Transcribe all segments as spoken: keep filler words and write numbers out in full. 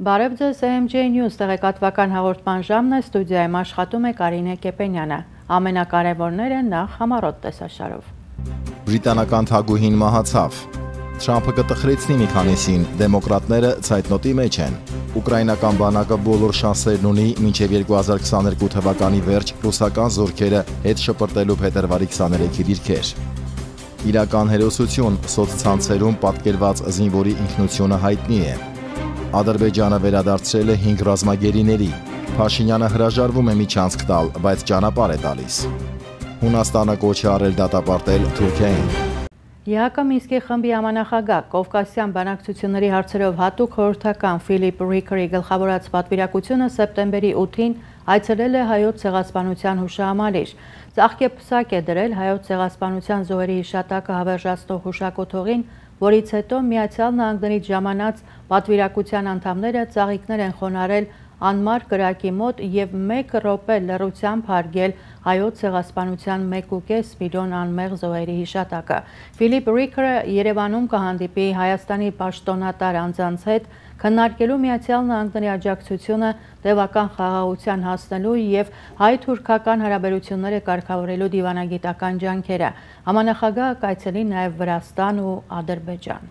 Բարև ձեզ, A M J News տեղեկատվական հաղորդման ժամն է, ստուդիայում աշխատում է Կարինե Կեպենյանը։ Ամենակարևորները նախ համառոտ տեսաշարով։ Բրիտանական թագուհին մահացավ։ Թրամփը կտխրեցնի մի քանիսին, դեմոկրատները ցայտնոտի մեջ են։ Ուկրաինական բանակը բոլոր շանսերն ունի մինչև երկու հազար քսաներկու թվականի վերջ ռուսական զորքերը հետ շպրտելու փետրվարի քսաներեքի դիրքեր։ Իրական հերոսություն սոցցանցերում պատկերված զինվորի ինքնությունը հայտնի է։ Ադրբեջանը վերադարձրել է հինգ ռազմագերիների։ Փաշինյանը հրաժարվում է միջանցք տալ, բայց ճանապարհ է տալիս։ Հունաստանը կոչ է արել դատապարտել Թուրքիային։ ԵԱՀԿ Մինսկի խմբի համանախագահ Կովկասյան բանակցությունների հարցերով հատուկ խորհրդական Ֆիլիպ Ռիկերի գլխավորած պատվիրակությունը սեպտեմբերի ութին այցելել է Հայոց ցեղասպանության հուշահամալիր։ Ծաղկեպսակ է դրել Հայոց ցեղասպանության զոհերի հիշատակը հավերժացնող հուշակոթողին, որից հետո Միացյալ Նահանգներից ժամանած պատվիրակության անդամները ծաղիկներ են խոնարհել անմար կրակի մոտ և մեկ րոպե լռությամբ հարգել Հայոց ցեղասպանության մեկ ու կես միլիոն անմեղ զոհերի հիշատակը։ Ֆիլիպ Ռիկերը Երևանում կհանդիպի Հայաստանի պաշտոնատար անձանց հետ, քննարկելու Միացյալ Նահանգների աջակցությունը տևական խաղաղության հասնելու և հայ-թուրքական հարաբերությունները կարգավորելու դիվանագիտական ջանքերը։ Համանախագահը կայցելի նաև Վրաստան ու Ադրբեջան։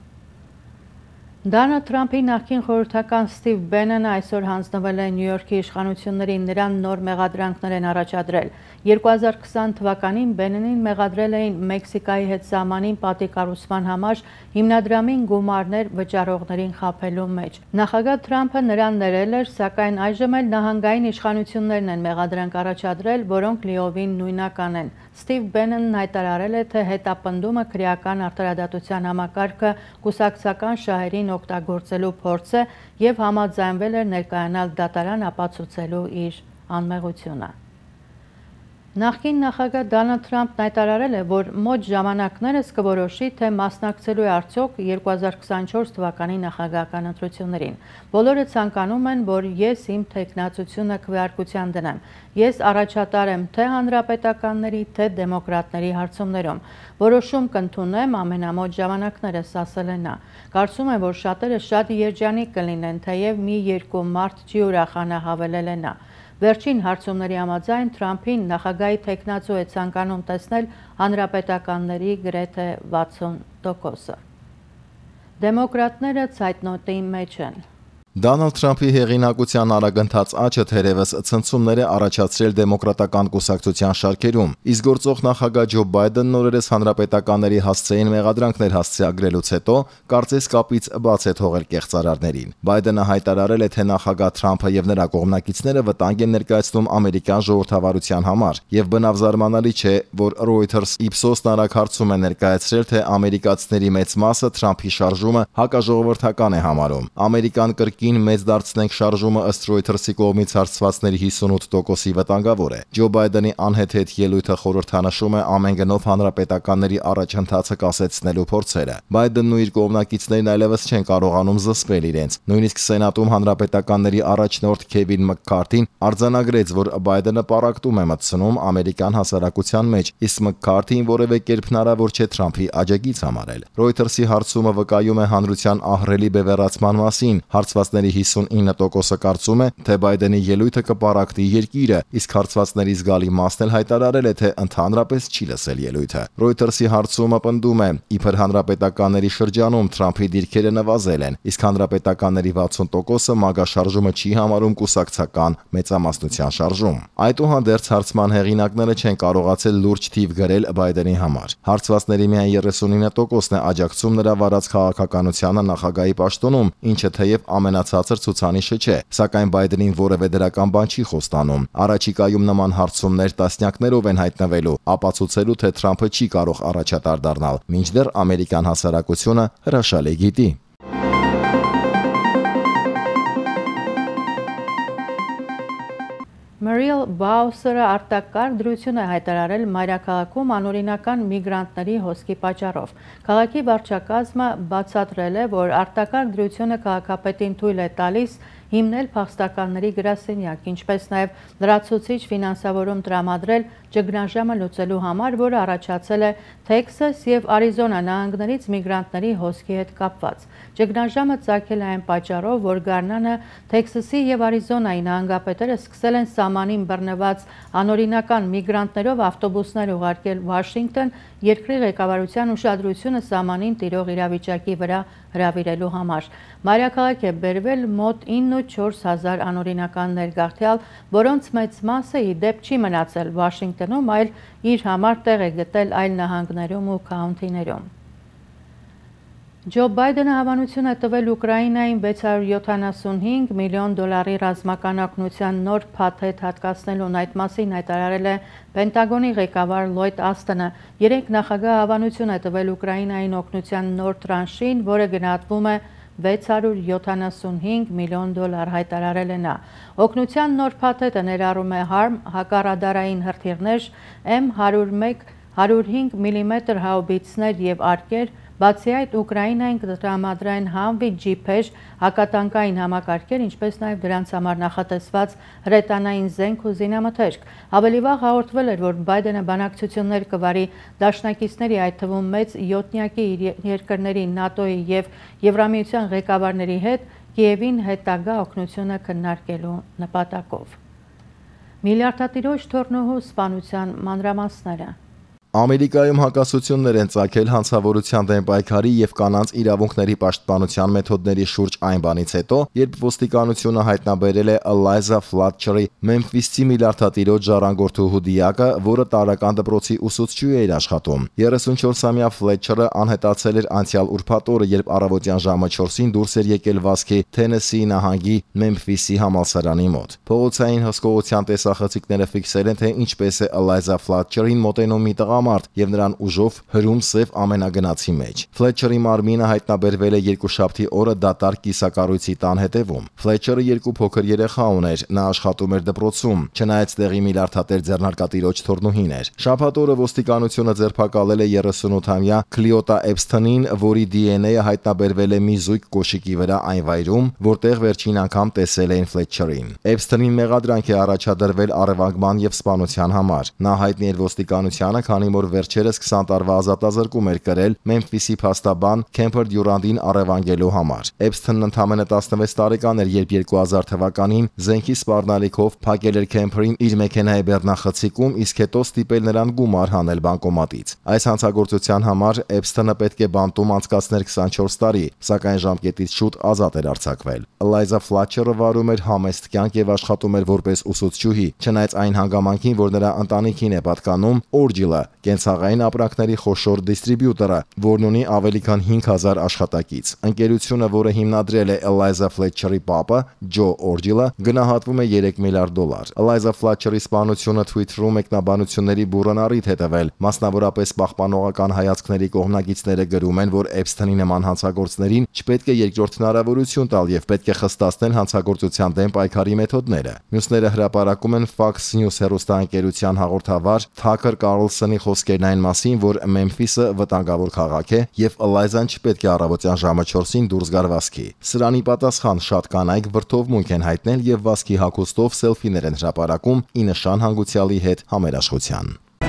Դոնալդ Թրամփի նախկին խորհրդական Սթիվ Բենոնը այսօր հանձնվել է Նյու Յորքի իշխանություններին, նրան նոր մեղադրանքներ են առաջադրել։ երկու հազար քսան թվականին Բենոնին մեղադրել էին Մեքսիկայի հետ սահմանին պատի կառուցման համար հիմնադրամին գումարներ վճարողներին խաբելու մեջ։ Նախագահ Թրամփը նրան ներել էր, սակայն այժմ էլ նահանգային իշխանություններն են մեղադրանք առաջադրել, որոնք լիովին նույնական են։ Սթիվ Բենոնն հայտարարել է, թե հետապնդումը քրեական արդարադատության համակարգը կուսակցական շահերին օգտագործելու փորձ է և համաձայնվել էր ներկայանալ դատարան ապացուցելու իր անմեղությունը։ Նախկին նախագահ Դոնալդ Թրամփն հայտարարել է, որ մոտ ժամանակներս կորոշի, թե մասնակցելու է արդյոք երկու հազար քսանչորս թվականի նախագահական ընտրություններին։ Բոլորը ցանկանում են, որ ես իմ թեկնածությունը քվեարկության դնեմ։ Ես առաջատար եմ թե հանրապետականների, թե դեմոկրատների հարցումներում։ Որոշում կընդունեմ ամենամոտ ժամանակներս, ասել է նա։ Կարծում եմ, որ շատերը շատ երջանիկ կլինեն, թեև մի երկու մարդ չի ուրախանա, հավելել է նա։ Վերջին հարցումների համաձայն Թրամփին նախագահի թեկնածու է ցանկանում տեսնել հանրապետականների գրեթե վաթսուն տոկոսը։ Դեմոկրատները ցայտնոտի մեջ են։ Դոնալդ Թրամփի հեղինակության արագընթաց աճը թերևս ցնցումներ է առաջացրել դեմոկրատական կուսակցության շարքերում, իսկ գործող նախագահ Ջո Բայդենն օրերս հանրապետականների հասցեին մեղադրանքներ հասցեագրելուց հետո կարծես կապից բաց է թողել կեղծարարներին։ Բայդենը հայտարարել է, թե նախագահ Թրամփը եւ նրա կողմնակիցները վտանգ են ներկայացնում ամերիկյան ժողովրդավարության համար, եւ բնավ զարմանալի չէ, որ Reuters Ipsos նարակ հարցում է ներկայացրել, թե ամերիկացիների մեծ մասը Թրամփի շարժումը հակաժողովրդական է համարում։ Ամերիկան կրկին մեծ դարձնենք շարժումը ըստ Reuters-ի կողմից հարցվածների հիսունութ տոկոսի վտանգավոր է։ Ջո Բայդենի անհեթեթ ելույթը խորհրդանշում է ամեն գնով հանրապետականների առաջընթացը կասեցնելու փորձերը։ Բայդենն ու իր կողմնակիցներն այլևս չեն կարողանում զսպել իրենց։ Նույնիսկ Սենատում հանրապետականների առաջնորդ Քևին Մքքարթին արձանագրեց, որ Բայդենը պառակտում է մտցնում ամերիկյան հասարակության մեջ, իսկ Մքքարթին որևէ կերպ հնարավոր չէ Թրամփի աջակից համարել։ Reuters-ի հարցումը վկայում է հանրության ահռելի բևեռացման մասին։ Հարցվածների հիսունինը տոկոսը կարծում է, թե Բայդենի ելույթը կպառակտի երկիրը, իսկ հարցվածների զգալի մասն էլ հայտարարել է, թե ընդհանրապես չի լսել ելույթը։ Reuters-ի հարցումը պնդում է, իբր հանրապետականների շրջանում Թրամփի դիրքերը նվազել են, իսկ հանրապետականների վաթսուն տոկոսը մագա շարժումը չի համարում կուսակցական մեծամասնության շարժում։ Այդուհանդերձ հարցման հեղինակները չեն կարողացել լուրջ թիվ գրել Բայդենի համար։ Հարցվածների միայն երեսունինը տոկոսն է աջակցում նրա վարած քաղաքականությանը նախագահի պաշտոնում, ինչը թեև ամենացածր ցուցանիշը չէ, սակայն Բայդենին որևէ դրական բան չի խոստանում։ Առաջիկայում նման հարցումներ տասնյակներով են հայտնվելու, ապացուցելու, թե Թրամփը չի կարող առաջատար դառնալ, մինչդեռ ամերիկյան հասարակությունը հրաշալի գիտի։ Մերիլ Բաուսերը արտակարգ դրություն է հայտարարել մայրաքաղաքում անօրինական միգրանտների հոսքի պատճառով։ Քաղաքի վարչակազմը բացատրել է, որ արտակարգ դրությունը քաղաքապետին թույլ է տալիս հիմնել փախստականների գրասենյակ, ինչպես նաև լրացուցիչ ֆինանսավորում տրամադրել ճգնաժամը լուծելու համար, որը առաջացել է Թեքսաս և Արիզոնա նահանգներից միգրանտների հոսքի հետ կապված։ Ճգնաժամը ծագել է այն պատճառով, որ գարնանը Թեքսասի և Արիզոնայի նահանգապետերը սկսել են սահմանին բռնված անօրինական միգրանտներով ավտոբուսներ ուղարկել Վաշինգտոն, երկրի ղեկավարության ուշադրությունը սահմանին տիրող իրավիճակի վրա հրավիրելու համար։ Մայրաքաղաք է բերվել մոտ ինը ու չորս հազար անօրինական ներգաղթյալ, որոնց մեծ մասը ի դեպ չի մնացել Վաշինգտոնում, այլ իր համար տեղ է գտել այլ նահանգներում ու քաունթիներում։ Ջո Բայդենը հավանություն է տվել Ուկրաինային վեց հարյուր յոթանասունհինգ միլիոն դոլարի ռազմական օգնության նոր փաթեթ հատկացնելուն, այդ մասին հայտարարել է Պենտագոնի ղեկավար Լոյդ Ասթոնը։ Երեկ նախագահը հավանություն է տվել Ուկրաինային օգնության նոր տրանշին, որը գնահատվում է վեց հարյուր յոթանասունհինգ միլիոն դոլար, հայտարարել է նա։ Օգնության նոր փաթեթը ներառում է հարմ հակառադարային հրթիռներ, էմ հարյուր մեկ հարյուր հինգ միլիմետր հաուբիցներ և արկեր, բացի այդ Ուկրաինային կտրամադրեն Համվի ջիփեր, հակատանկային համակարգեր, ինչպես նաև դրանց համար նախատեսված հրետանային զենք ու զինամթերք։ Ավելի վաղ հաղորդվել էր, որ Բայդենը բանակցություններ կվարի դաշնակիցների, այդ թվում մեծ յոթնյակի երկրների ՆԱՏՕ-ի և Եվրամիության ղեկավարների հետ Կիևին հետագա օգնությունը քննարկելու նպատակով։ Միլիարդատիրոջ թոռնուհու սպանության մանրամասները։ Ամերիկայում հակասություններ են ծագել հանցավորության դեմ պայքարի և կանանց իրավունքների պաշտպանության մեթոդների շուրջ այն բանից հետո, երբ ոստիկանությունը հայտնաբերել է Ըլայզա Ֆլատչերի Մեմֆիսցի միլիարդատիրոջ ժառանգորդուհու դիակը, որը տարրական դպրոցի ուսուցչուհի էր աշխատում։ երեսունչորսամյա Ֆլետչերը անհետացել էր անցյալ ուրբաթ օրը, երբ առավոտյան ժամը չորսին դուրս էր եկել վազքի Թենեսիի նահանգի Մեմֆիսի համալսարանի մոտ։ Փողոցային հսկողության տեսախցիկները ֆիքսել են, թե ինչպես է Ըլայզա Ֆլատչերին մոտենում մի տղա եւ նրան ուժով հրում սև ամենագնացի մեջ։ Ֆլետչերի մարմինը հայտնաբերվել է երկուշաբթի օրը դատարկ կիսակառույցի տան հետևում։ Ֆլետչերը երկու փոքր երեխա ուներ, նա աշխատում էր դպրոցում, չնայած տեղի միլիարդատեր ձեռնարկատիրոջ թոռնուհին էր։ Շաբաթ օրը ոստիկանությունը ձերբակալել է երեսունութամյա Քլիոտա Էփսթոնին, որի դի են էյը հայտնաբերվել է մի զույգ կոշիկի վրա այն վայրում, որտեղ վերջին անգամ տեսել էին Ֆլետչերին։ Էփսթոնին մեղադրանք է առաջադրվել առևանգման եւ սպանության համար։ Նա հայտնի էր ոստիկանությանը, քանի որ վերջերս քսան տարվա ազատազրկում էր կրել Մեմֆիսի փաստաբան Քեմփեր Դյուրանտին առևանգելու համար։ Էփսթոնն ընդամենը տասնվեց տարեկան էր, երբ երկու հազար թվականին զենքի սպառնալիքով փակել էր Քեմփերին իր մեքենայի բեռնախցիկում, իսկ հետո ստիպել նրան գումար հանել բանկոմատից։ Այս հանցագործության համար Էփսթոնը պետք է բանտում անցկացներ քսանչորս տարի, սակայն ժամկետից շուտ ազատ էր արձակվել։ Ըլայզա Ֆլատչերը վարում էր համեստ կյանք եւ աշխատում էր որպես ուսուցչուհի, չնայած այն հանգամանքին, որ նրա ընտանիքին է պատկանում Օրջիլը, կենցաղային ապրանքների խոշոր դիստրիբյուտորը, որն ունի ավելի քան հինգ հազար աշխատակից։ Ընկերությունը, որը հիմնադրել է Ըլայզա Ֆլետչերի պապը, Ջո Օրջիլը, գնահատվում է երեք միլիարդ դոլար։ Ըլայզա Ֆլետչերի սպանությունը Twitter-ում մեկնաբանությունների բուռն առիթ է տվել, մասնավորապես պահպանողական հայացքների կողմնակիցները գրում են, որ Էփսթոնի նման հանցագործներին չպետք է երկրորդ հնարավորություն տալ եւ պետք է խստացնել հանցագործության դեմ պայքարի մեթոդները։ Մյուսները հրապարակում են Fox News հեռուստաընկերության հաղորդավար Թաքեր Կարլսոնի խոսքերն այն մասին, որ Մեմֆիսը վտանգավոր քաղաք է եւ Ըլայզան չպետք է առավոտյան ժամը չորսին դուրս գար վազքի։ Սրանի պատասխան շատ կանայք վրդովմունք են հայտնել եւ վազքի հագուստով սելֆիներ են հրապարակում ի նշան հանգուցյալի հետ համերաշխության։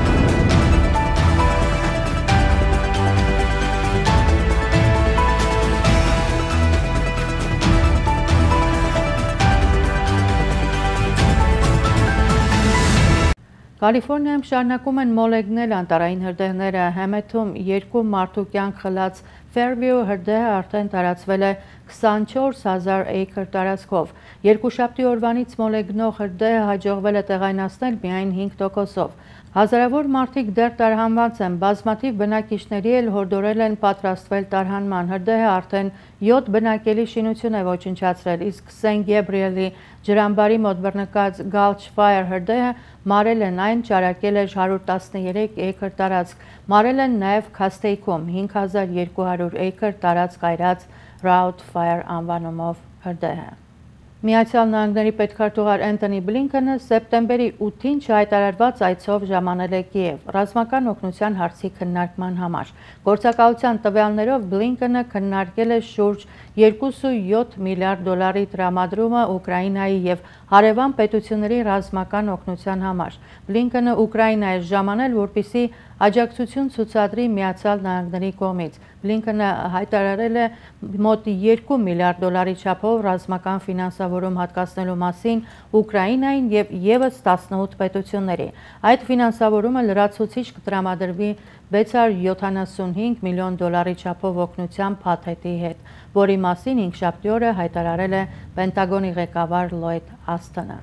Կալիֆոռնիայում շարունակում են մոլեգնել անտառային հրդեհները, Հեմեթում երկու մարդու կյանք խլած Ֆերվիու հրդեհը արդեն տարածվել է քսանչորս հազար էկր տարածքով։ Երկուշաբթի օրվանից մոլեգնող հրդեհը հաջողվել է տեղայնացնել միայն հինգ տոկոսով։ Հազարավոր մարդիկ դեռ տարհանված են, բազմաթիվ բնակիչների էլ հորդորել են պատրաստվել տարհանման։ Հրդեհը արդեն յոթ բնակելի շինություն է ոչնչացրել, իսկ Սեն Գեբրիելի ջրամբարի մոտ բռնկած Gulch Fire հրդեհը մարել են, այն ճարակել էր հարյուր տասներեք էկր տարածք։ Մարել են նաև Քասթեյքում հինգ հազար երկու հարյուր էկր տարածք այրած Rout Fire անվանումով հրդեհը։ Միացյալ Նահանգների պետքարտուղար Էնթոնի Բլինքենը սեպտեմբերի ութին չհայտարարված այցով ժամանել է Կիև ռազմական օգնության հարցի քննարկման համար։ Գործակալության տվյալներով Բլինքենը քննարկել է շուրջ երկուսուց միլիարդ դոլարի տրամադրումը Ուկրաինայի եւ հարևան պետությունների ռազմական օգնության համար։ Բլինքենը Ուկրաինա է ժամանել, որպեսզի աջակցություն ցուցադրի Միացյալ Նահանգների կողմից։ Բլինքենը հայտարարել է մոտ երկու միլիարդ դոլարի չափով ռազմական ֆինանսավորում հատկացնելու մասին Ուկրաինային եւ եւս տասնութ պետությունների։ Այդ ֆինանսավորումը լրացուցիչ կտրամադրվի վեց հարյուր յոթանասունհինգ միլիոն դոլարի չափով օգնության փաթեթի հետ, որի մասին հինգշաբթի օրը հայտարարել է Պենտագոնի ղեկավար Լոյդ Ասթոնը։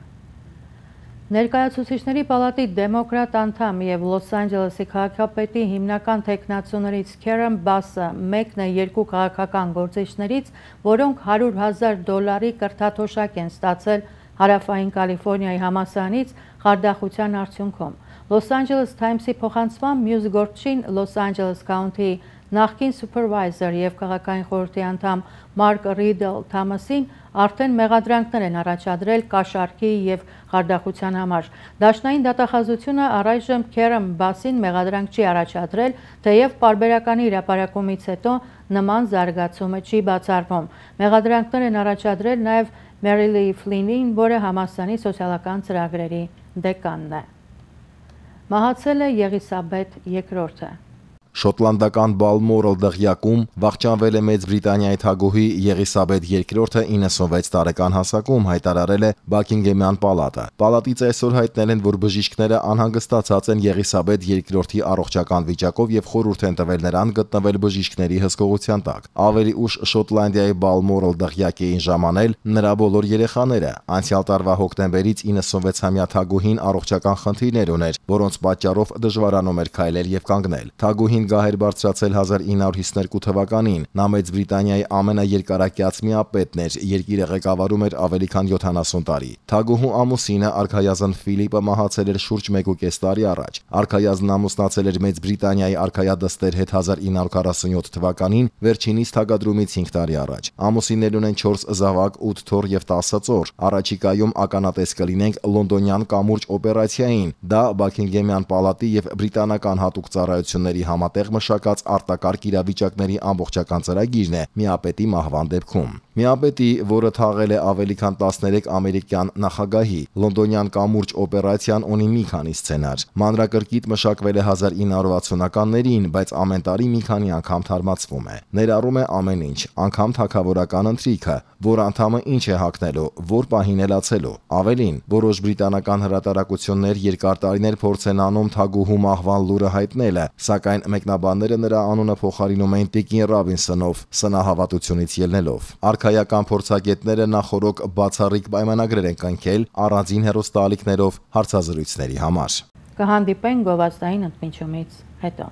Ներկայացուցիչների պալատի դեմոկրատ անդամ եւ Լոս Անջելեսի քաղաքապետի հիմնական թեկնածուներից Քերեն Բասը մեկն է երկու քաղաքական գործիչներից, որոնք հարյուր հազար դոլարի կրթաթոշակ են ստացել Հարավային Կալիֆոռնիայի համալսարանից խարդախության արդյունքում։ Լոս Անջելես Թայմսի փոխանցմամբ մյուս գործչին Լոս Անջելես Քաունթի նախկին սուպերվայզեր եւ քաղաքային խորհրդի անդամ Մարկ Ռիդլ Թամասին արդեն մեղադրանքներ են առաջադրել կաշառքի եւ խարդախության համար։ Դաշնային դատախազությունը առայժմ Քերեն Բասին մեղադրանք չի առաջադրել, թեև պարբերականի հրապարակումից հետո նման զարգացումը չի բացառվում։ Մեղադրանքներ են առաջադրել նաեւ Մերիլի Ֆլինին, որը համալսարանի սոցիալական ծրագրերի դեկանն է։ Մահացել է Եղիսաբեթ երկրորդը։ Շոտլանդական Բալմորալ դղյակում վախճանվել է Մեծ Բրիտանիայի թագուհի Եղիսաբեթ երկրորդը իննսունվեց տարեկան հասակում, հայտարարել է Բաքինգեմյան պալատը։ Պալատից այսօր հայտնել են, որ բժիշկները անհանգստացած են Եղիսաբեթ երկրորդի առողջական վիճակով եւ խորհուրդ են տվել նրան գտնվել բժիշկների հսկողության տակ։ Ավելի ուշ Շոտլանդիայի Բալմորալ դղյակ էին ժամանել նրա բոլոր երեխաները։ Անցյալ տարվա հոկտեմբերից իննսունվեցամյա թագուհին առողջական խնդիրներ ուներ, որոնց պատճառով դժվարանում էր քայլել եւ կանգնել։ Թագուհին գահեր բարձրացել հազար ինը հարյուր հիսուներկու թվականին։ Նա Մեծ Բրիտանիայի ամենաերկարակյաց միապետն էր, երկիրը ղեկավարում էր ավելի քան յոթանասուն տարի։ Թագուհու ամուսինը արքայազն Ֆիլիպը մահացել էր շուրջ մեկուկես տարի առաջ։ Արքայազնն ամուսնացել էր Մեծ Բրիտանիայի արքայադստեր հետ հազար ինը հարյուր քառասունյոթ թվականին, վերջինիս թագադրումից հինգ տարի առաջ։ Ամուսիններն ունեն չորս զավակ, ութ թոռ եւ տասը ծոր։ Առաջիկայում ականատես կլինենք լոնդոնյան կամուրջ օպերացիային։ Դա Բաքինգեմյան պալատի եւ բրիտանական հատուկ ծառայությունների համատեղ տեղ մշակած արտակարգ իրավիճակների ամբողջական ծրագիրն է միապետի մահվան դեպքում։ Միապետի, որը թաղել է ավելի քան տասներեք ամերիկյան նախագահի, լոնդոնյան կամուրջ օպերացիան ունի մի քանի սցենար։ Մանրակրկիտ մշակվել է հազար ինը հարյուր վաթսունականներին, բայց ամեն տարի մի քանի անգամ թարմացվում է։ Ներառում է ամեն ինչ, անգամ թագավորական ընթրիքը, որ անդամը ինչ է հագնելու, որ պահին է լացելու։ Ավելին, որոշ բրիտանական հրատարակություններ երկար տարիներ փորձ են անում թագուհու մահվան լուրը հայտնելը, սակայն մեկնաբանները նրա անունը փոխարինում էին Տիկին Ռաբինսոնով, սնահավատությունից ելնելով։ Արքայական փորձագետները նախորոք բացառիկ պայմանագրեր են կնքել առանձին հեռուստաալիքներով հարցազրույցների համար։ Կհանդիպեն գովազդային ընդմիջումից հետո։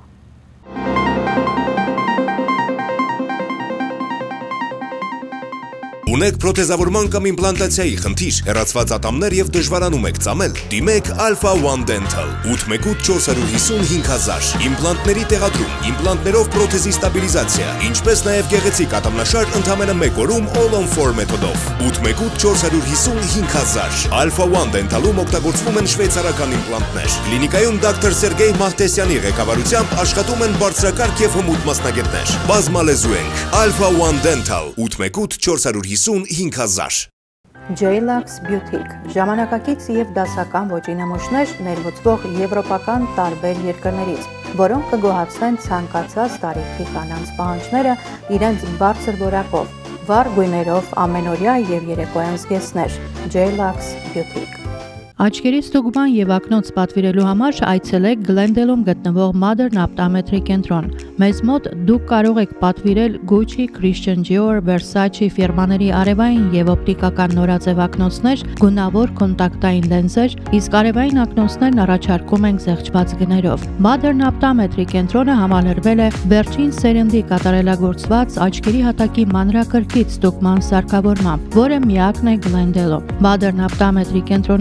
Ունեք պրոթեզավորման կամ իմպլանտացիայի խնդիր, հեռացված ատամներ եւ դժվարանում եք ծամել, դիմեք Alpha One Dental ութ մեկ ութ չորս հիսուն հինգ հազար, իմպլանտների տեղադրում, իմպլանտներով պրոթեզի ստաբիլիզացիա, ինչպես նաեւ գեղեցիկ ատամնաշար ընդամենը մեկ օրում All on four մեթոդով, ութ մեկ ութ չորս հիսուն հինգ հազար, Alpha One Dental-ում օգտագործվում են շվեյցարական իմպլանտներ, կլինիկայում դոկտոր Սերգեյ Մահտեսյանի ղեկավարությամբ աշխատում են բարձրակարգ եւ հմուտ մասնագետներ, բազմալեզու ենք, Alpha One Dental ութ մեկ ութ չորս հիսուն հինգ հազար։ J-Lux Beautique ժամանակակից եւ դասական ոճի նմուշներ ներմուծվող եվրոպական տարբեր երկրներից, որոնք կգոհացնեն ցանկացած տարիքի կանանց պահանջները իրենց բարձր որակով, վառ գույներով, ամենօրյա եւ երեկոյան զգեստներ։ J-Lux Beautique։ Աչքերի ստուգման եւ ակնոց պատվիրելու համար այցելեք Գլենդելում գտնվող Modern Optometry կենտրոն։ Մեզ մոտ դուք կարող եք պատվիրել Gucci, Christian Dior, Versace ֆիրմաների արևային եւ օպտիկական նորաձև ակնոցներ, գունավոր կոնտակտային լենզեր, իսկ արևային ակնոցներն առաջարկում ենք զեղչված գներով։ Modern Optometry կենտրոնը համալրվել է վերջին սերնդի կատարելագործված աչքերի հատակի մանրակրկիտ ստուգման սարքավորմամբ, որը միակն է Գլենդելում։ Modern Optometry կենտրոնից օգտվել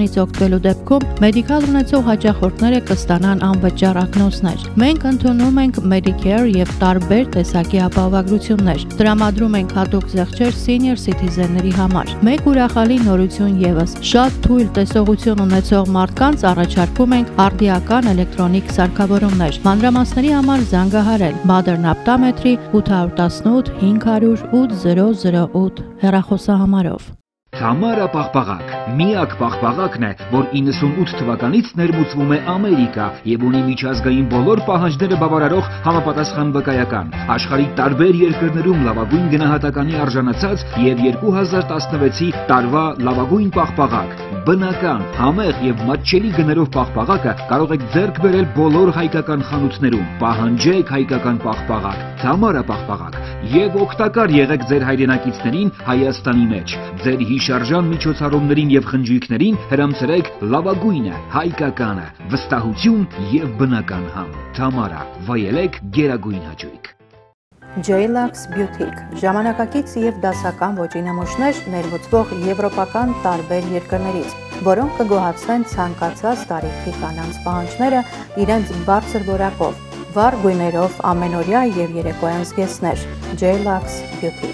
ստանալու դեպքում մեդիկալ ունեցող հաճախորդները կստանան անվճար ակնոցներ։ Մենք ընդունում ենք Medicare եւ տարբեր տեսակի ապահովագրություններ։ Տրամադրում ենք հատուկ զեղչեր senior citizen-ների համար։ Մեկ ուրախալի նորություն եւս՝ շատ թույլ տեսողություն ունեցող մարդկանց առաջարկում ենք արդիական էլեկտրոնիկ սարքավորումներ։ Մանրամասների համար զանգահարել Modern Optometry ութ ಒಂದು ութ հինգ հարյուր ութ զիրո զիրո ութ հեռախոսահամարով։ Թամարա պաղպաղակ, միակ պաղպաղակն է, որ իննսունութ թվականից ներմուծվում է Ամերիկա եւ ունի միջազգային բոլոր պահանջները բավարարող համապատասխան վկայական։ Աշխարհի տարբեր երկրներում լավագույն գնահատականի արժանացած եւ երկու հազար տասնվեցի տարվա լավագույն պաղպաղակ։ Բնական, համեղ եւ մատչելի գներով պաղպաղակը կարող եք ձեռք բերել բոլոր հայկական խանութներում։ Պահանջեք հայկական պաղպաղակ, Թամարա պաղպաղակ եւ օգտակար եղեք ձեր հայրենակիցներին Հայաստանի մեջ։ Ձեր հիշարժան միջոցառումներին եւ խնջույքներին հրամցրեք լավագույնը, հայկականը, վստահություն եւ բնական համ։ Թամարա, վայելեք գերագույն հաճույք։ J-Lux Beauty ժամանակակից եւ դասական ոճի նմուշներ ներմուծվող եվրոպական տարբեր երկրներից, որոնք կգոհացնեն ցանկացած տարիքի կանանց պահանջները իրենց բարձր որակով, վառ գույներով, ամենօրյա եւ երեկոյան զգեստներ։ J-Lux Beauty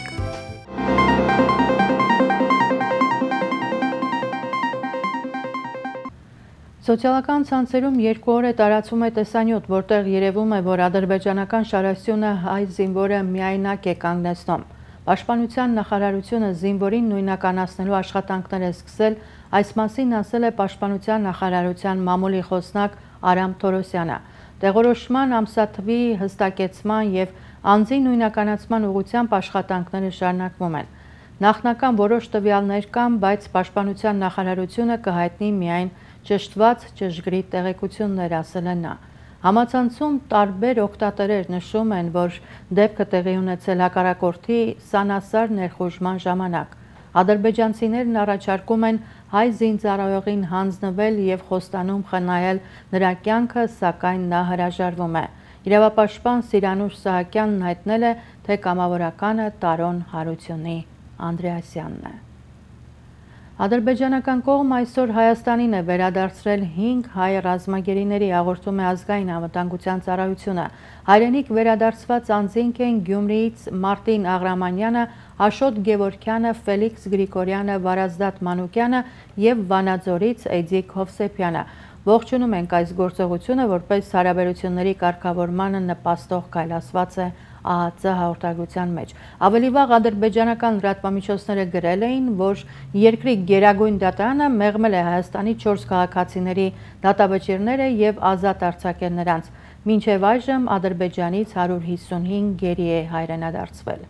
Սոցիալական ցանցերում երկու օր է տարածում է տեսանյութ, որտեղ երևում է, որ ադրբեջանական շարասյունը հայ զինվորը միայնակ է կանգնեցնում։ Պաշտպանության նախարարությունը զինվորին նույնականացնելու աշխատանքներ է սկսել, այս մասին ասել է Պաշտպանության նախարարության մամուլի խոսնակ Արամ Թորոսյանը։ Տեղորոշման ամսաթվի հստակեցման եւ անձի նույնականացման ուղղությամբ աշխատանքները շարունակվում են։ Նախնական որոշ տվյալներ կան, բայց Պաշտպանության նախարարությունը կհայտնի միայն ճշտված ճշգրիտ տեղեկություններ, ասել է նա։ Համացանցում տարբեր օգտատերեր նշում են, որ դեպքը տեղի ունեցել հակառակորդի սանասար ներխուժման ժամանակ։ Ադրբեջանցիներն առաջարկում են հայ զինծառայողին հանձնվել եւ խոստանում խնայել նրա կյանքը, սակայն նա հրաժարվում է։ Իրավապաշտպան Սիրանուշ Սահակյանն հայտնել է, թե կամավորականը Տարոն Հարությունի Անդրեասյանն է։ Ադրբեջանական կողմ այսօր Հայաստանին է վերադարձրել հինգ հայ ռազմագերիների, հաղորդում է ազգային անվտանգության ծառայությունը։ Հայրենիք վերադարձված անձինք են Գյումրիից Մարտին Աղրամանյանը, Աշոտ Գևորգյանը, Ֆելիքս Գրիգորյանը, Վարազդատ Մանուկյանը եւ Վանաձորից Էդիկ Հովսեփյանը։ Ողջունում ենք այս գործողությունը, որպես հարաբերությունների կարգավորմանը նպաստող քայլ, ասված է ԱՀԾ հաղորդագրության մեջ։ Ավելի վաղ ադրբեջանական լրատվամիջոցները գրել էին, որ երկրի գերագույն դատարանը մեղմել է Հայաստանի չորս քաղաքացիների դատավճիռները եւ ազատ արձակել նրանց։ Մինչև այժմ Ադրբեջանից հարյուր հիսունհինգ գերի է հայրենադարձվել։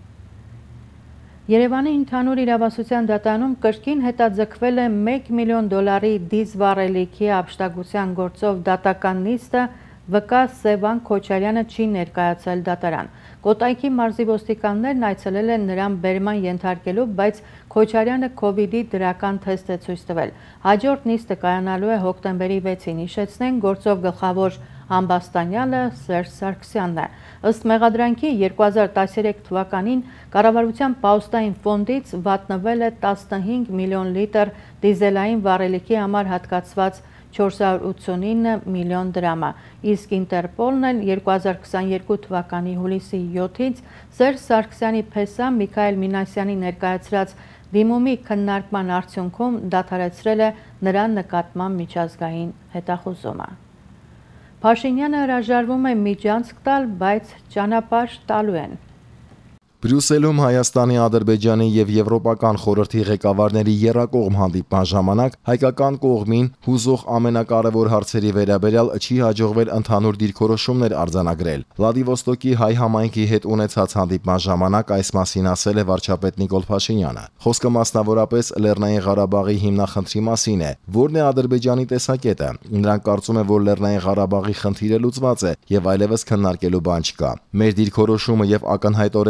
Երևանի ընդհանուր իրավասության դատարանում կրկին հետաձգվել է մեկ միլիոն դոլարի դիզ վառելիքի ապշտակության գործով դատական նիստը, վկա Սևան Քոչարյանը չի ներկայացել դատարան։ Կոտայքի մարզի ոստիկաններն այցելել են նրան բերման ենթարկելու, բայց Քոչարյանը քովիդի դրական թեստ է ցույց տվել։ Հաջորդ նիստը կայանալու է հոկտեմբերի վեցին, հիշեցնենք, գործով գլխավոր ամբաստանյալը Սերժ Սարգսյանն է։ Ըստ մեղադրանքի երկու հազար տասներեք թվականին կառավարության պաուստային ֆոնդից վատնվել է տասնհինգ միլիոն լիտր դիզելային վառելիքի համար հատկացված չորս հարյուր ութսունինը միլիոն դրամը, իսկ Ինտերպոլն էլ երկու հազար քսաներկու թվականի հուլիսի յոթից Սերժ Սարգսյանի փեսա Միքայել Մինասյանի ներկայացրած դիմումի քննարկման արդյունքում դադարեցրել է նրան նկատմամբ միջազգային հետախուզումը։ Փաշինյանը հրաժարվում է միջանցք տալ, բայց ճանապարհ տալու են։ Բրյուսելում Հայաստանի, Ադրբեջանի եւ Եվրոպական խորհրդի ղեկավարների եռակողմ հանդիպման ժամանակ հայկական կողմին հուզող ամենակարևոր հարցերի վերաբերյալ չի հաջողվել ընդհանուր դիրքորոշումներ արձանագրել։ Վլադիվոստոկի հայ համայնքի հետ ունեցած հանդիպման ժամանակ այս մասին ասել է վարչապետ Նիկոլ Փաշինյանը։ Խոսքը մասնավորապես Լեռնային Ղարաբաղի հիմնախնդրի մասին է, որն է Ադրբեջանի տեսակետը։ Նրանք կարծում են, որ Լեռնային Ղարաբաղի խնդիրը լուծված է եւ այլևս քննարկելու բան չկա։ Մեր դիրքորոշումը եւ ակնհայտորեն նաեւ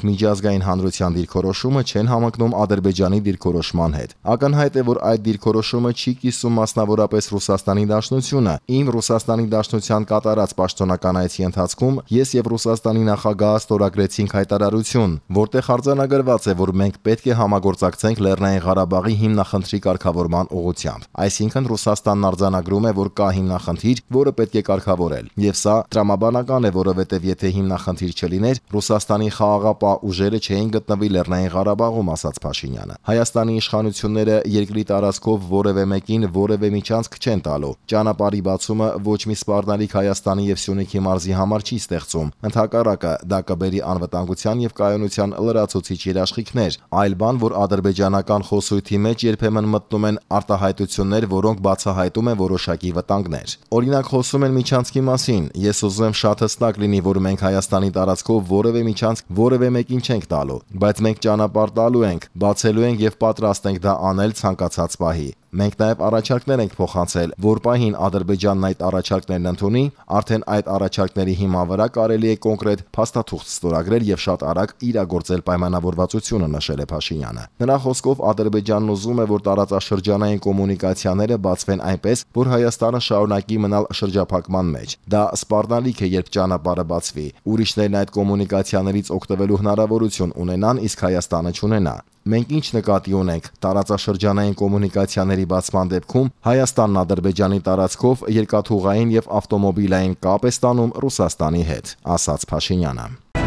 իսկ միջազգային հանրության դիրքորոշումը չեն համընկնում Ադրբեջանի դիրքորոշման հետ։ Ակնհայտ է, որ այդ դիրքորոշումը չի կիսում մասնավորապես Ռուսաստանի Դաշնությունը։ Իմ Ռուսաստանի Դաշնության կատարած պաշտոնական այցի ընթացքում ես եւ Ռուսաստանի նախագահը ստորագրեցինք հայտարարություն, որտեղ արձանագրված է, որ մենք պետք է համագործակցենք Լեռնային Ղարաբաղի հիմնախնդրի կարգավորման ուղղությամբ։ Այսինքն Ռուսաստանն արձանագրում է, որ կա հիմնախնդիր, որը պետք է կարգավորել։ Եվ սա տրամաբանական է, որովհետև եթե հիմնախնդիր չլիներ, Ռուսաստանի խաղաղապահ ուժերը չէին գտնվի Լեռնային Ղարաբաղում, ասաց Փաշինյանը։ Հայաստանի իշխանությունները երկրի տարածքով որևէ մեկին որևէ միջանցք չեն տալու։ Ճանապարհի բացումը ոչ մի սպառնալիք Հայաստանի եւ Սյունիքի մարզի համար չի ստեղծում։ Ընդհակառակը, դա կբերի անվտանգության եւ կայունության լրացուցիչ երաշխիքներ, այլ բան, որ ադրբեջանական խոսույթի մեջ երբեմն մտնում են արտահայտություններ, որոնք բացահայտում են որոշակի վտանգներ։ Օրինակ խոսում են միջանցքի մասին։ Ես ուզում եմ շատ հստակ լինի, որ մենք Հայաստանի տարածքով որևէ միջանցք որևէ մեկին չենք տալու, բայց մենք ճանապարհ տալու ենք, բացելու ենք եւ պատրաստ ենք դա անել ցանկացած պահի։ Մենք նաև առաջարկներ ենք փոխանցել, որ պահին Ադրբեջանն այդ առաջարկներն ընդունի, արդեն այդ առաջարկների հիման վրա կարելի է կոնկրետ փաստաթուղթ ստորագրել եւ շատ արագ իրագործել պայմանավորվածությունը, նշել է Փաշինյանը։ Նրա խոսքով Ադրբեջանն ուզում է, որ տարածաշրջանային կոմունիկացիաները բացվեն այնպես, որ Հայաստանը շարունակի մնալ շրջափակման մեջ։ Դա սպառնալիք է, երբ ճանապարհը բացվի, ուրիշներն այդ կոմունիկացիաներից օգտվելու հնարավորություն ունենան, իսկ Հայաստանը չունենա։ Մենք ինչ նկատի ունենք տարածաշրջանային կոմունիկացիաների բացման դեպքում Հայաստանն Ադրբեջանի տարածքով երկաթուղային եւ ավտոմոբիլային կապ է ստանում Ռուսաստանի հետ, ասաց Փաշինյանը։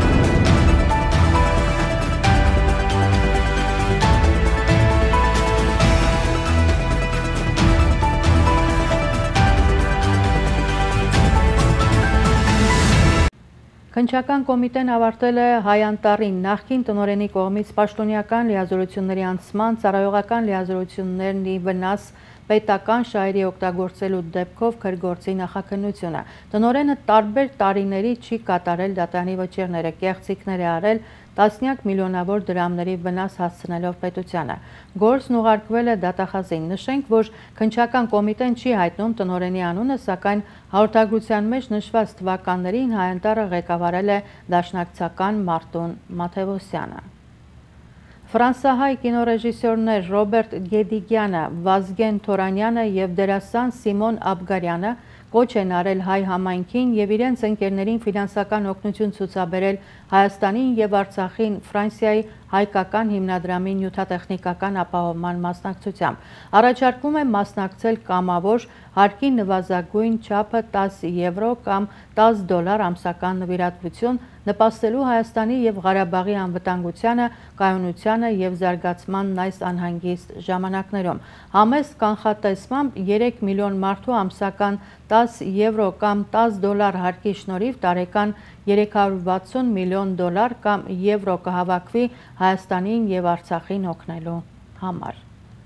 Քննչական կոմիտեն ավարտել է Հայ Անտառի նախկին տնօրենի կողմից պաշտոնյական լիազորությունների անցման, ծառայողական լիազորություններն ի վնաս պետական շահերի օգտագործելու դեպքով քրգործի նախաքննությունը։ Տնօրենը տարբեր տարիների չի կատարել դատարանի վճիռները, կեղծիքներ է արել, տասնյակ միլիոնավոր դրամների վնաս հասցնելով պետությանը։ Գործն ուղարկվել է դատախազին։ Նշենք, որ քննչական կոմիտեն չի հայտնում տնօրենի անունը, սակայն հաղորդագրության մեջ նշված թվականներին Հայ Անտառը ղեկավարել է դաշնակցական Մարտուն Մաթևոսյանը։ Ֆրանսահայ կինոռեժիսորներ Ռոբերտ Գեդիգյանը, Վազգեն Թորանյանը եւ դերասան Սիմոն Աբգարյանը կոչ են արել հայ համայնքին եւ իրենց ընկերներին ֆինանսական օգնություն ցուցաբերել Հայաստանին եւ Արցախին Ֆրանսիայի հայկական հիմնադրամի նյութատեխնիկական ապահովման մասնակցությամբ։ Առաջարկում է մասնակցել կամավոր, հարկի նվազագույն չափը տասը եվրո կամ տասը դոլար ամսական նվիրատվություն, նպաստելու Հայաստանի եւ Ղարաբաղի անվտանգությանը, կայունությանը եւ զարգացմանն այս անհանգիստ ժամանակներում։ Համեստ կանխատեսմամբ երեք միլիոն մարդու ամսական տասը եվրո կամ տասը դոլար հարկի շնորհիվ տարեկան երեք հարյուր վաթսուն միլիոն դոլար կամ եվրո կհավաքվի Հայաստանին եւ Արցախին օգնելու համար։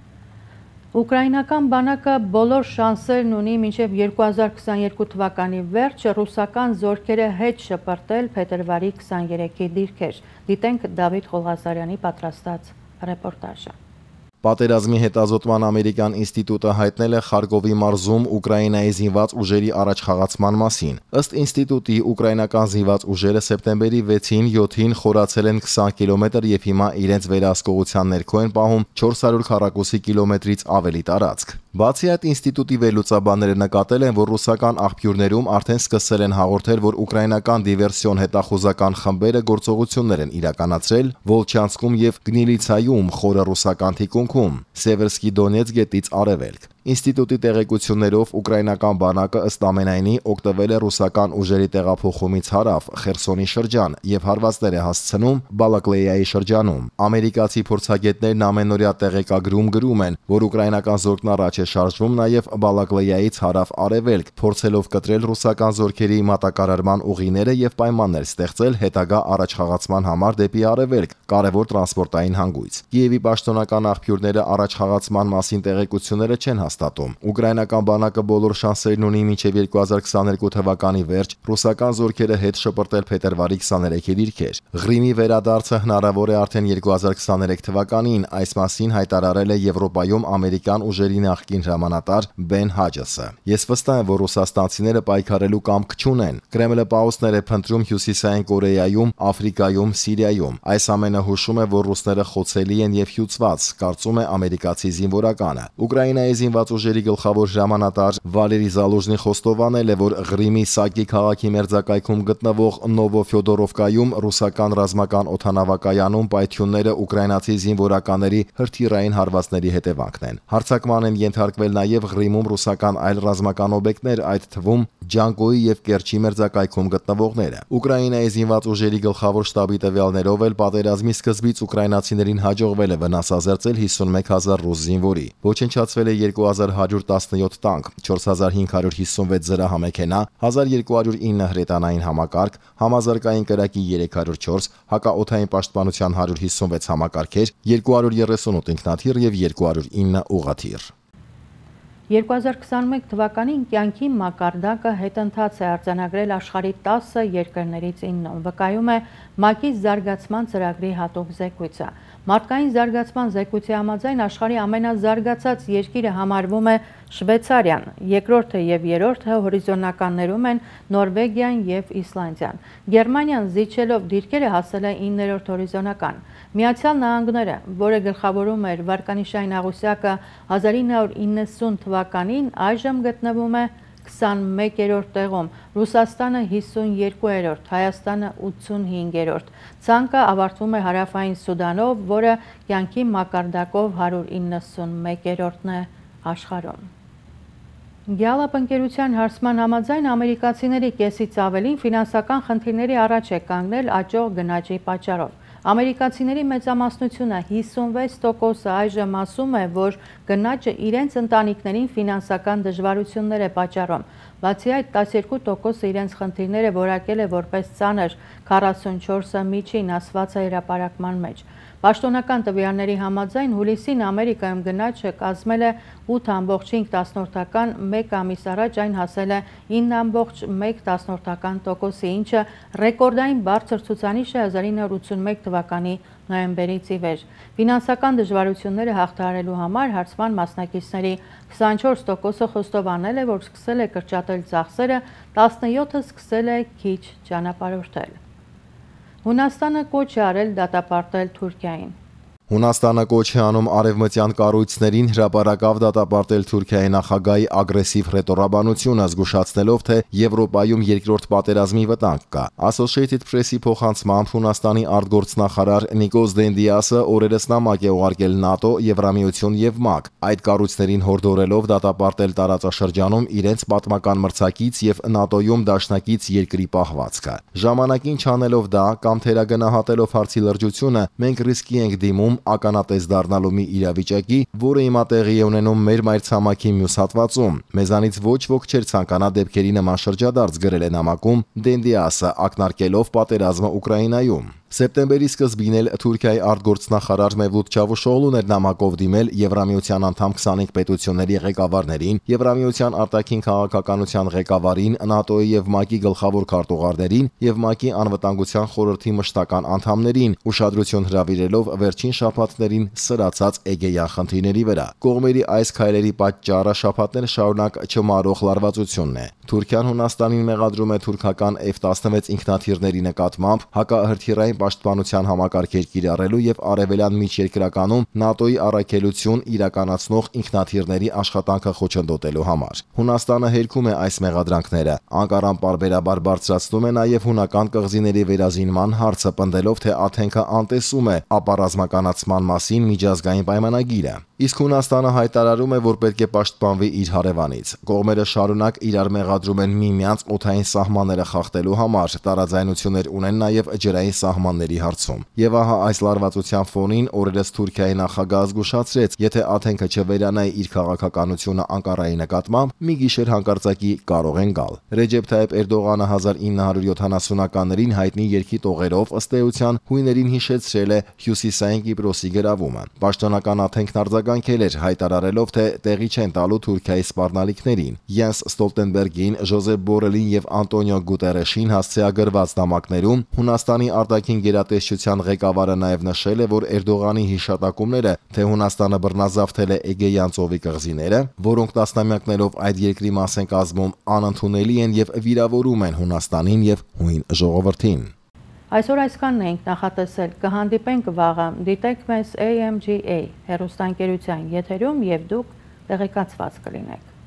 Ուկրաինական բանակը բոլոր շանսերն ունի մինչև երկու հազար քսաներկու թվականի վերջը ռուսական զորքերը հետ շպրտել փետրվարի քսաներեքի դիրքեր։ Դիտենք Դավիթ Խոլղազարյանի պատրաստած ռեպորտաժը։ Պատերազմի հետազոտման ամերիկյան ինստիտուտը հայտնել է Խարկովի մարզում Ուկրաինայի զինված ուժերի առաջխաղացման մասին։ Ըստ ինստիտուտի, ուկրաինական զինված ուժերը սեպտեմբերի վեցին յոթին խորացել են քսան կիլոմետր եւ հիմա իրենց վերահսկողության ներքո են պահում չորս հարյուր քառակուսի կիլոմետրից ավելի տարածք։ Բացի այդ, ինստիտուտի վերլուծաբանները նկատել են, որ ռուսական աղբյուրներում արդեն սկսել են հաղորդել, որ ուկրաինական դիվերսիոն հետախուզական խմբերը գործողություններ են իրականացրել Վոլչանսկում եւ Գնիլիցայում, խորը ռուսական թիկունքում, Սևերսկի Դոնեցկ գետից արևելք։ Ինստիտուտի տեղեկություններով ուկրաինական բանակը ըստ ամենայնի օգտվել է ռուսական ուժերի տեղափոխումից հարավ Խերսոնի շրջան եւ հարվածներ է հասցնում Բալակլեյայի շրջանում։ Ամերիկացի փորձագետներն ամենօրյա տեղեկագրում գրում են, որ ուկրաինական զորքն առաջ է շարժվում նաեւ Բալակլեյայից հարավ արևելք, փորձելով կտրել ռուսական զորքերի մատակարարման ուղիները եւ պայմաններ ստեղծել հետագա առաջխաղացման համար դեպի արևելք, կարևոր տրանսպորտային հանգույց։ Կիևի պաշտոնական աղբյուրները առաջխաղացման մասին տեղեկությունները չեն հաստատում։ Ուկրաինական բանակը բոլոր շանսերն ունի մինչև երկու հազար քսաներկու թվականի վերջ ռուսական զորքերը հետ շպրտել փետրվարի քսաներեքի դիրքեր։ Ղրիմի վերադարձը հնարավոր է արդեն երկու հազար քսաներեք թվականին, այս մասին հայտարարել է Եվրոպայում ամերիկյան ուժերի նախկին հրամանատար Բեն Հաջեսը։ Ես վստահ եմ, որ ռուսաստանցիները պայքարելու կամք չունեն։ Կրեմլը պաուսներ է փնտրում Հյուսիսային Կորեայում, Աֆրիկայում, Սիրիայում։ Այս ամենը հուշում է, որ ռուսները խոցելի են եւ հյուծված, կարծում է ամերիկացի զինվորականը։ Ուկրաինայի զինված ուժերի գլխավոր հրամանատար Վալերի Զալուժնին խոստովանել է, որ Ղրիմի Սակի քաղաքի մերձակայքում գտնվող Նովոֆյոդորովկայում ռուսական ռազմական օդանավակայանում պայթյունները ուկրաինացի զինվորականների հրթիռային հարվածների հետևանքն են։ Հարձակման են ենթարկվել նաև Ղրիմում ռուսական այլ ռազմական օբյեկտներ, այդ թվում Ջանկոյի եւ Կերչի մերձակայքում գտնվողները։ Ուկրաինայի զինված ուժերի գլխավոր շտաբի տվյալներով էլ պատերազմի սկզբից ուկրաինացիներին հաջողվել է վնասազերծել հիսունմեկ հազար ռուս զինվորի։ Ոչնչացվել է երկու հազար հարյուր տասնյոթ տանկ, չորս հազար հինգ հարյուր հիսունվեց զրահամեքենա, հազար երկու հարյուր ինը հրետանային համակարգ, համազարգային կրակի երեք հարյուր չորս, հակաօդային պաշտպանության հարյուր հիսունվեց համակարգեր, երկու հարյուր երեսունութ ինքնաթիռ եւ երկու հարյուր ինը ուղղաթիռ։ երկու հազար քսաներեք թվականին կյանքի մակարդակը հետընթաց է արձանագրել աշխարհի տասը երկրներից իննում, վկայում է ՄԱԿ-ի զարգացման ծրագրի հատուկ զեկույցը։ Մարդկային զարգացման զեկույցի համաձայն աշխարհի ամենազարգացած երկիրը համարվում է Շվեյցարիան, երկրորդը եւ երրորդը հորիզոնականներում են Նորվեգիան եւ Իսլանդիան։ Գերմանիան զիջելով դիրքերը հասել է իններորդ հորիզոնական։ Միացյալ Նահանգները, որը գլխավորում էր վարկանիշային աղյուսակը հազար ինը հարյուր իննսուն թվականին, այժմ գտնվում է քսանմեկերորդ տեղում, Ռուսաստանը հիսունյոթերորդ, Հայաստանը ութսունհինգերորդ։ Ցանկը ավարտվում է Հարավային Սուդանով, որը կյանքի մակարդակով հարյուր իննսունմեկերորդն է աշխարհում։ Գյալապ ընկերության հարցման համաձայն ամերիկացիների կեսից ավելին ֆինանսական խնդիրների առաջ է կանգնել աճող գնաճի պատճառով։ Ամերիկացիների մեծամասնությունը հիսունվեց տոկոսը այժմ ասում է, որ գնաճը իրենց ընտանիքներին ֆինանսական դժվարություններ է պատճառում։ Բացի այդ, տասներկու տոկոսը իրենց խնդիրները որակել է որպես ծանր, քառասունչորսը միջին ասված է հրապարակման մեջ։ Պաշտոնական տվյալների համաձայն հուլիսին Ամերիկայում գնաճը կազմել է ութ ամբողջ հինգ տասնորդական, մեկ ամիս առաջ այն հասել է ինը ամբողջ մեկ տասնորդական տոկոսի, ինչը ռեկորդային բարձր ցուցանիշ է հազար ինը հարյուր ութսունմեկ թվականի նոյեմբերից ի վեր։ Ֆինանսական դժվարությունները հաղթահարելու համար հարցման մասնակիցների քսանչորս տոկոսը խոստովանել է, որ սկսել է կրճատել ծախսերը, տասնյոթը սկսել է քիչ ճանապարհորդել։ Հունաստանը կոչ է արել դատապարտել Թուրքիային։ Հունաստանը կոչ է անում արևմտյան կառույցներին հրապարակավ դատապարտել Թուրքիայի նախագահի ագրեսիվ հռետորաբանությունը, զգուշացնելով, թե Եվրոպայում երկրորդ պատերազմի վտանգ կա։ Associated Press-ի փոխանցմամբ Հունաստանի արտգործնախարար Նիկոս Դենդիասը օրերս նամակ է ուղարկել ՆԱՏՕ, Եվրամիություն եւ ՄԱԿ, այդ կառույցներին հորդորելով դատապարտել տարածաշրջանում իրենց պատմական մրցակից եւ ՆԱՏՕ-ում դաշնակից երկրի պահվածքը։ Ժամանակին չանելով դա կամ թերագնահատելով հարցի լրջությունը, մենք ռիսկի ենք դիմում ականատես դառնալու մի իրավիճակի, որը հիմա տեղի է ունենում մեր մայրցամաքի մյուս հատվածում։ Մեզանից ոչ ոք չէր ցանկանա դեպքերի նման շրջադարձ, գրել է նամակում Դենդիասը, ակնարկելով պատերազմը Ուկրաինայում։ Սեպտեմբերի սկզբին էլ Թուրքիայի արտգործնախարար Մեվլութ Չավուշօղլուն էր նամակով դիմել Եվրամիության անդամ քսանհինգ պետությունների ղեկավարներին, Եվրամիության արտաքին քաղաքականության ղեկավարին, ՆԱՏՕ-ի եւ ՄԱԿ-ի գլխավոր քարտուղարներին եւ ՄԱԿ-ի անվտանգության խորհրդի մշտական անդամներին, ուշադրություն հրավիրելով վերջին շաբաթներին սրացած Էգեյան խնդիրների վրա։ Կողմերի այս քայլերի պատճառը շաբաթներ շարունակ չմարող լարվածությունն է։ Թուրքիան Հունաստանին մեղադրում է թուրքական F տասնվեց ինքնաթիռների նկատմամբ հակահրթիռային պաշտպանության համակարգեր կիրառելու եւ արևելյան միջերկրականում ՆԱՏՕ-ի առաքելություն իրականացնող ինքնաթիռների աշխատանքը խոչընդոտելու համար։ Հունաստանը հերքում է այս մեղադրանքները։ Անկարան պարբերաբար բարձրացնում է նաեւ հունական կղզիների վերազինման հարցը, պնդելով, թե Աթենքը անտեսում է ապառազմականացման մասին միջազգային պայմանագիրը։ Իսկ Հունաստանը հայտարարում է, որ պետք է պաշտպանվի իր հարևանից։ Կողմերը շարունակ իրար մեղադրում են միմյանց օդային սահմանները խախտելու համար, տարաձայնություններ ունեն նաև ջրային սահման սահմանների հարցում։ Եվ ահա այս լարվածության ֆոնին օրերս Թուրքիայի նախագահը զգուշացրեց, եթե Աթենքը չվերանայի իր քաղաքականությունը Անկարայի նկատմամբ, մի գիշեր հանկարծակի կարող են գալ։ Ռեջեփ Թայիփ Էրդողանը հազար ինը հարյուր յոթանասունականներին հայտնի երգի տողերով ըստ էության հույներին հիշեցրել է Հյուսիսային Կիպրոսի գրավումը։ Պաշտոնական Աթենքն արձագանքել էր, հայտարարելով, թե տեղի չեն տալու Թուրքիայի սպառնալիքներին։ Յենս Ստոլտենբերգին, Ժոզեփ Բորելին եւ Անտոնիո Գուտերեշին հասցեագրված նամակներում Հունաստանի արտաքին գերատեսչության ղեկավարը նաև նշել է, որ Էրդողանի հիշատակումները, թե Հունաստանը բռնազավթել է Էգեյան ծովի կղզիները, որոնք տասնամյակներով այդ երկրի մաս են կազմում, անընդունելի են եւ վիրավորում են Հունաստանին եւ հույն ժողովրդին։ Այսօր այսքանն ենք նախատեսել, կհանդիպենք վաղը, դիտեք մեզ A M G A հեռուստաընկերության եթերում եւ դուք տեղեկացված կլինեք։